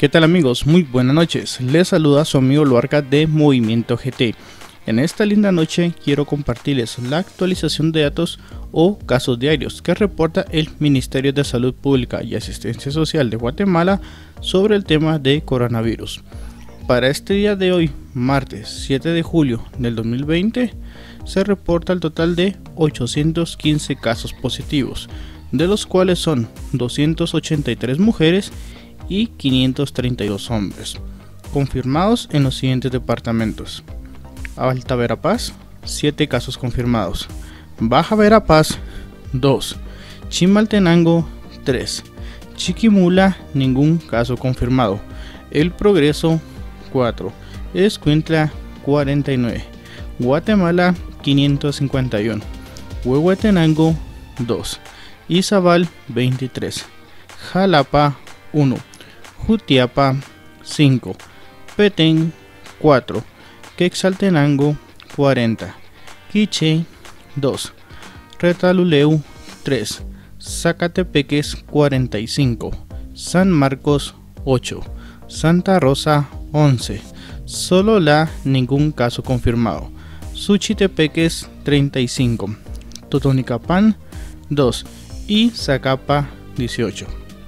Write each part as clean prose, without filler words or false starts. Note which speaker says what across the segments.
Speaker 1: ¿Qué tal amigos? Muy buenas noches. Les saluda su amigo Luarca de Movimiento GT. En esta linda noche quiero compartirles la actualización de datos o casos diarios que reporta el Ministerio de Salud Pública y Asistencia Social de Guatemala sobre el tema de coronavirus. Para este día de hoy, martes 7 de julio del 2020, se reporta el total de 815 casos positivos, de los cuales son 283 mujeres y 532 hombres, confirmados en los siguientes departamentos: Alta Verapaz, 7 casos confirmados; Baja Verapaz, 2; Chimaltenango, 3; Chiquimula, ningún caso confirmado; El Progreso, 4; Escuintla, 49; Guatemala, 551; Huehuetenango, 2; Izabal, 23; Jalapa, 1; Jutiapa, 5; Petén, 4; Quetzaltenango, 40; Quiché, 2; Retaluleu, 3; Zacatepeques, 45; San Marcos, 8; Santa Rosa, 11; Sololá, ningún caso confirmado; Suchitepeques, 35; Totonicapán, 2; y Zacapa, 18.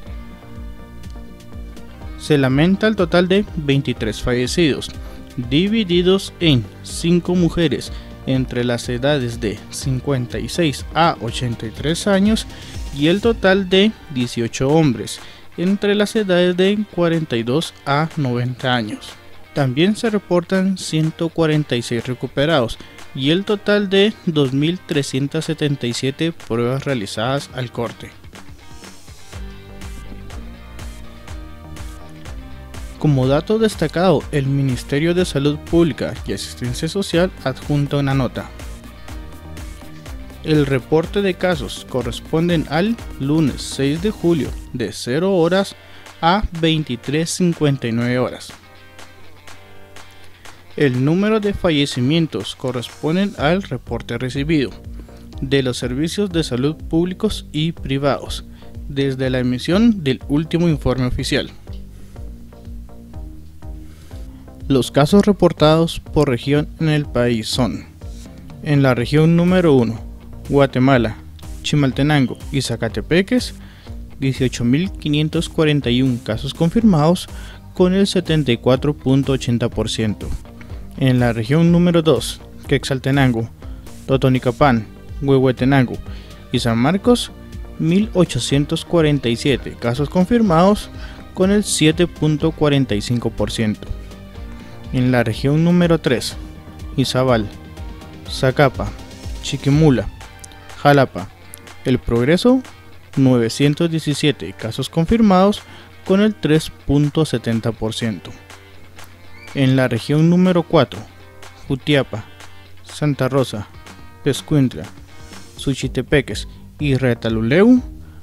Speaker 1: Se lamenta el total de 23 fallecidos, divididos en 5 mujeres entre las edades de 56 a 83 años y el total de 18 hombres entre las edades de 42 a 90 años. También se reportan 146 recuperados y el total de 2.377 pruebas realizadas al corte. Como dato destacado, el Ministerio de Salud Pública y Asistencia Social adjunta una nota. El reporte de casos corresponden al lunes 6 de julio de 0 horas a 23:59 horas. El número de fallecimientos corresponden al reporte recibido de los servicios de salud públicos y privados desde la emisión del último informe oficial. Los casos reportados por región en el país son: en la región número 1, Guatemala, Chimaltenango y Zacatepeques, 18.541 casos confirmados con el 74.80%. En la región número 2, Quetzaltenango, Totonicapán, Huehuetenango y San Marcos, 1.847 casos confirmados con el 7.45%. En la región número 3, Izabal, Zacapa, Chiquimula, Jalapa, El Progreso, 917 casos confirmados con el 3.70%. En la región número 4, Jutiapa, Santa Rosa, Escuintla, Suchitepeques y Retaluleu,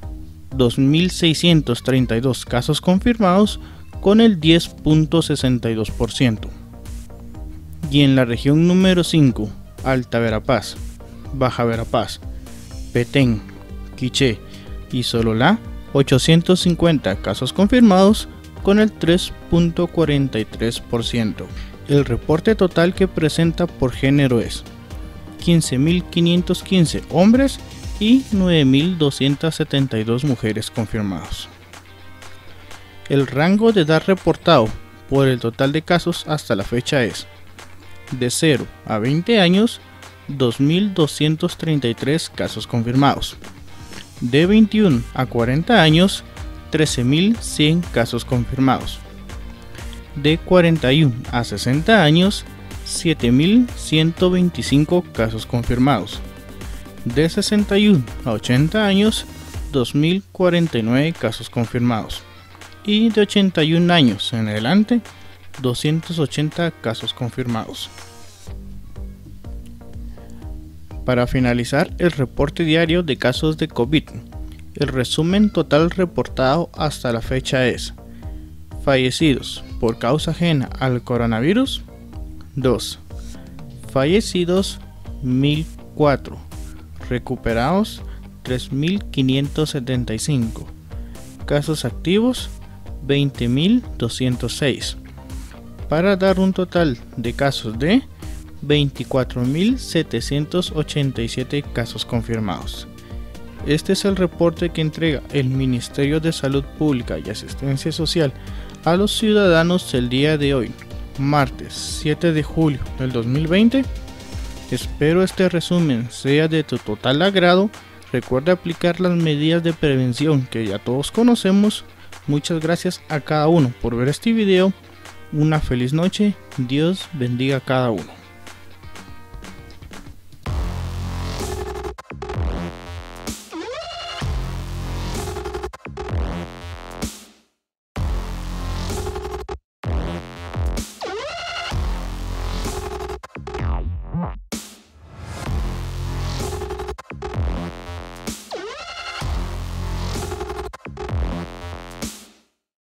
Speaker 1: 2.632 casos confirmados con el 10.62%. Y en la región número 5, Alta Verapaz, Baja Verapaz, Petén, Quiché y Sololá, 850 casos confirmados con el 3.43%. El reporte total que presenta por género es 15.515 hombres y 9.272 mujeres confirmados. El rango de edad reportado por el total de casos hasta la fecha es: de 0 a 20 años, 2.233 casos confirmados; de 21 a 40 años, 13.100 casos confirmados; de 41 a 60 años, 7.125 casos confirmados; de 61 a 80 años, 2.049 casos confirmados; y de 81 años en adelante, 280 casos confirmados. Para finalizar el reporte diario de casos de COVID, el resumen total reportado hasta la fecha es: fallecidos por causa ajena al coronavirus, 2; fallecidos, 1.004; recuperados, 3.575; casos activos, 20.206, para dar un total de casos de 24.787 casos confirmados. Este es el reporte que entrega el Ministerio de Salud Pública y Asistencia Social a los ciudadanos el día de hoy, martes 7 de julio del 2020. Espero este resumen sea de tu total agrado. Recuerda aplicar las medidas de prevención que ya todos conocemos. Muchas gracias a cada uno por ver este video. Una feliz noche. Dios bendiga a cada uno.